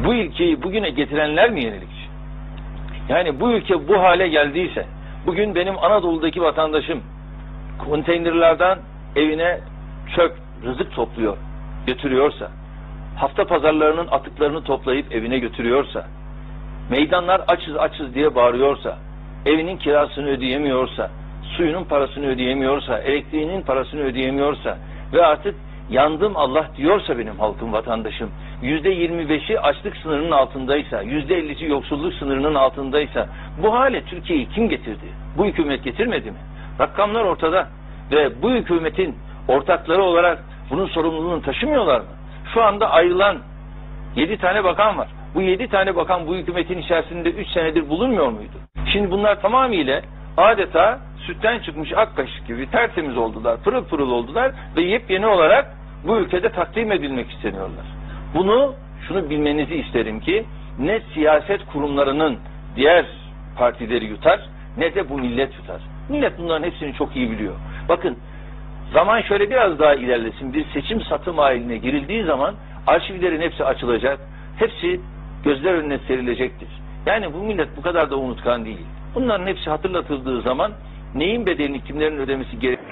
bu ülkeyi bugüne getirenler mi yenilikçi? Yani bu ülke bu hale geldiyse, bugün benim Anadolu'daki vatandaşım konteynerlardan evine çöp, rızık topluyor, götürüyorsa, hafta pazarlarının atıklarını toplayıp evine götürüyorsa, meydanlar açız açız diye bağırıyorsa, evinin kirasını ödeyemiyorsa, suyunun parasını ödeyemiyorsa, elektriğinin parasını ödeyemiyorsa ve artık yandım Allah diyorsa benim halkım, vatandaşım, %25'i açlık sınırının altındaysa, %50'si yoksulluk sınırının altındaysa, bu hale Türkiye'yi kim getirdi? Bu hükümet getirmedi mi? Rakamlar ortada ve bu hükümetin ortakları olarak bunun sorumluluğunu taşımıyorlar mı? Şu anda ayrılan 7 tane bakan var. Bu 7 tane bakan bu hükümetin içerisinde 3 senedir bulunmuyor muydu? Şimdi bunlar tamamıyla adeta sütten çıkmış ak kaşık gibi tertemiz oldular, pırıl pırıl oldular ve yepyeni olarak bu ülkede takdim edilmek isteniyorlar. Şunu bilmenizi isterim ki ne siyaset kurumlarının diğer partileri yutar ne de bu millet yutar. Millet bunların hepsini çok iyi biliyor. Bakın, zaman şöyle biraz daha ilerlesin, bir seçim satım haline girildiği zaman arşivlerin hepsi açılacak, hepsi gözler önüne serilecektir. Yani bu millet bu kadar da unutkan değil. Bunların hepsi hatırlatıldığı zaman neyin bedelini kimlerin ödemesi gerektiğini